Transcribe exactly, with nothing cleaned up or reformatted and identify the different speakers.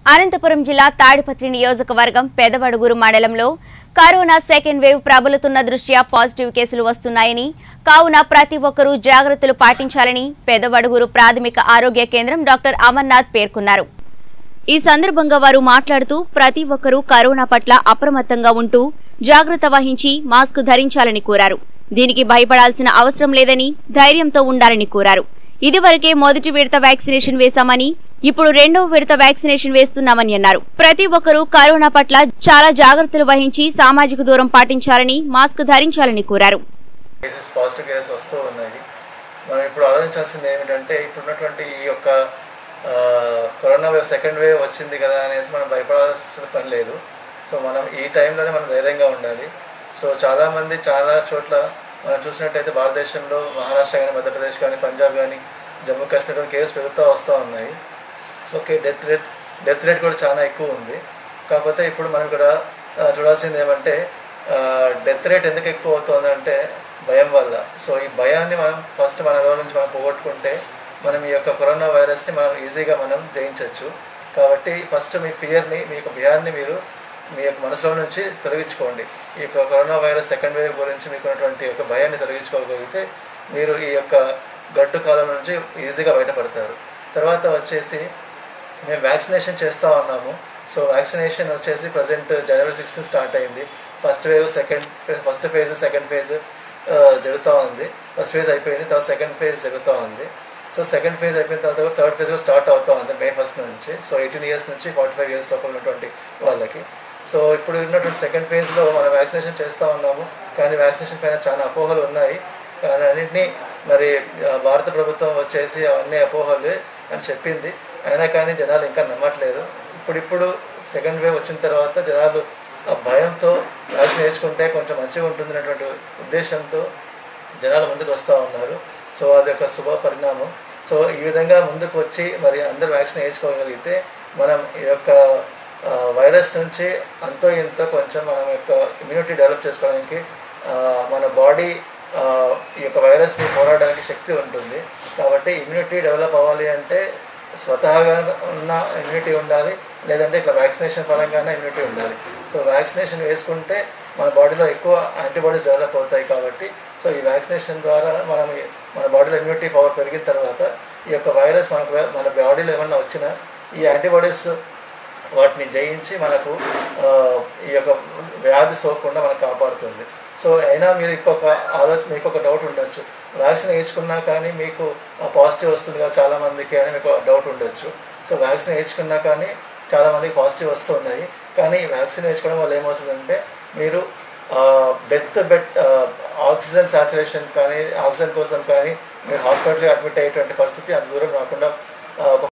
Speaker 1: అనంతపురం జిల్లా తాడిపత్రి నియోజకవర్గం పెదవడుగురు మండలంలో కరోనా సెకండ్ వేవ్ ప్రబలుతున్న దృష్ట్యా పాజిటివ్ కేసులు వస్తున్నాయని కావున ప్రతి ఒక్కరూ జాగ్రత్తలు పాటించాలని పెదవడుగురు ప్రాథమిక ఆరోగ్య కేంద్రం డాక్టర్ అమర్నాథ్ పేర్కొన్నారు। ఈ సందర్భంగా వారు మాట్లాడుతూ ప్రతి ఒక్కరూ కరోనా పట్ల అప్రమత్తంగా ఉంటూ జాగ్రత్త వహించి మాస్క్ ధరించాలని కోరారు। దీనికి భయపడాల్సిన అవసరం లేదని ధైర్యంతో ఉండాలని కోరారు। ఇదివరకే మొదటి విడత వ్యాక్సినేషన్ వేశామని ఇప్పుడు రెండవ విడత వ్యాక్సినేషన్ వేస్తున్నామని అన్నారు। ప్రతి ఒక్కరూ కరోనా పట్ల చాలా జాగ్రత్తలు వహించి సామాజిక దూరం పాటించాలని మాస్క్ ధరించాలని కోరారు।
Speaker 2: కేసెస్ పాజిటివ్ కేసెస్ వస్తూ ఉన్నాయి। మనం ఇప్పుడు ఆలోచించాల్సింది ఏమిటంటే ఇప్పుడున్నటువంటి ఈ యొక్క కరోనా వేవ్ సెకండ్ వేవ్ వచ్చింది కదా అనేసి మనం భయపడాల్సిన పని లేదు। సో మనం ఈ టైంలోనే మనం ధైర్యంగా ఉండాలి। సో చాలామంది చాలా చోట్ల మనం చూసినట్టయితే భారతదేశంలో మహారాష్ట్ర కానీ మధ్యప్రదేశ్ కానీ పంజాబ్ కానీ జమ్మూ కాశ్మీర్ కానీ కేసు పెరుగుతూ వస్తూ ఉన్నాయి। So okay death rate death rate కూడా చాలా ఎక్కువ ఉంది। కాకపోతే ఇప్పుడు మనం కూడా చూడాల్సింది ఏమంటే డెత్ రేట్ ఎందుకు ఎక్కువ అవుతుందంటే భయం వల్ల। సో ఈ భయాన్ని మనం ఫస్ట్ మన రోజు నుంచి మనం పోగొట్టుకుంటే మనం ఈ యొక్క కరోనా వైరస్ని మనం ఈజీగా మనం జయించవచ్చు। కాబట్టి ఫస్ట్ మీ ఫియర్ని మీ యొక్క భయాన్ని మీరు మీ యొక్క మనసులో నుంచి తొలగించుకోండి। ఈ యొక్క కరోనా వైరస్ సెకండ్ వేవ్ గురించి మీకు ఉన్నటువంటి యొక్క భయాన్ని తొలగించుకోగలిగితే మీరు ఈ యొక్క గడ్డు కాలం నుంచి ఈజీగా బయటపడతారు। తర్వాత వచ్చేసి మేము వ్యాక్సినేషన్ చేస్తూ ఉన్నాము। సో వ్యాక్సినేషన్ వచ్చేసి ప్రజెంట్ జనవరి సిక్స్టీన్ స్టార్ట్ అయింది। First wave second first phase second phase జరుగుతూ ఉంది। ఫస్ట్ ఫేజ్ అయిపోయింది, తర్వాత సెకండ్ ఫేజ్ జరుగుతూ ఉంది। సో సెకండ్ ఫేజ్ అయిపోయిన తర్వాత థర్డ్ ఫేజ్ కూడా స్టార్ట్ అవుతూ ఉంది మే ఫస్ట్ నుంచి। సో ఎయిటీన్ ఇయర్స్ నుంచి ఫార్టీ ఫైవ్ ఇయర్స్ లోపల ఉన్నటువంటి వాళ్ళకి। సో ఇప్పుడు ఉన్నటువంటి సెకండ్ ఫేజ్లో మనం వ్యాక్సినేషన్ చేస్తూ ఉన్నాము, కానీ వ్యాక్సినేషన్ పైన చాలా అపోహలు ఉన్నాయి। కానీ అన్నింటినీ మరి భారత ప్రభుత్వం వచ్చేసి అవన్నీ అపోహలు అని చెప్పింది, అయినా కానీ జనాలు ఇంకా నమ్మట్లేదు। ఇప్పుడిప్పుడు సెకండ్ వేవ్ వచ్చిన తర్వాత జనాలు ఆ భయంతో వ్యాక్సిన్ వేసుకుంటే కొంచెం మంచిగా ఉంటుంది అనేటువంటి ఉద్దేశంతో జనాలు ముందుకు వస్తూ ఉన్నారు। సో అది ఒక శుభ పరిణామం। సో ఈ విధంగా ముందుకు వచ్చి మరి అందరూ వ్యాక్సిన్ వేసుకోగలిగితే మనం ఈ యొక్క వైరస్ నుంచి అంతో ఇంతో కొంచెం మనం యొక్క ఇమ్యూనిటీ డెవలప్ చేసుకోవడానికి మన బాడీ ఈ యొక్క వైరస్ని పోరాడడానికి శక్తి ఉంటుంది। కాబట్టి ఇమ్యూనిటీ డెవలప్ అవ్వాలి అంటే స్వతహాగా ఉన్న ఇమ్యూనిటీ ఉండాలి, లేదంటే ఇట్లా వ్యాక్సినేషన్ పరంగానే ఇమ్యూనిటీ ఉండాలి। సో వ్యాక్సినేషన్ వేసుకుంటే మన బాడీలో ఎక్కువ యాంటీబాడీస్ డెవలప్ అవుతాయి। కాబట్టి సో ఈ వ్యాక్సినేషన్ ద్వారా మనం మన బాడీలో ఇమ్యూనిటీ పవర్ పెరిగిన తర్వాత ఈ యొక్క వైరస్ మనకు మన బాడీలో ఏమన్నా వచ్చినా ఈ యాంటీబాడీస్ వాటిని జయించి మనకు ఈ యొక్క వ్యాధి సోకకుండా మనకు కాపాడుతుంది। సో అయినా మీరు ఇంకొక ఆలోచన మీకు ఒక డౌట్ ఉండొచ్చు, వ్యాక్సిన్ వేయించుకున్నా కానీ మీకు పాజిటివ్ వస్తుంది కదా చాలామందికి అని మీకు డౌట్ ఉండొచ్చు। సో వ్యాక్సిన్ వేయించుకున్నా కానీ చాలామందికి పాజిటివ్ వస్తున్నాయి, కానీ వ్యాక్సిన్ వేయించుకోవడం వల్ల ఏమవుతుందంటే మీరు డెత్ బెడ్ ఆక్సిజన్ సాచురేషన్ కానీ ఆక్సిజన్ కోసం కానీ మీరు హాస్పిటల్కి అడ్మిట్ అయ్యేటువంటి పరిస్థితి అంత దూరం రాకుండా